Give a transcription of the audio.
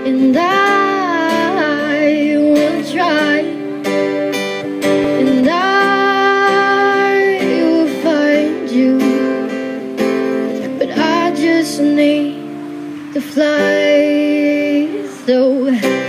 And I will try, and I will find you, but I just need to fly. So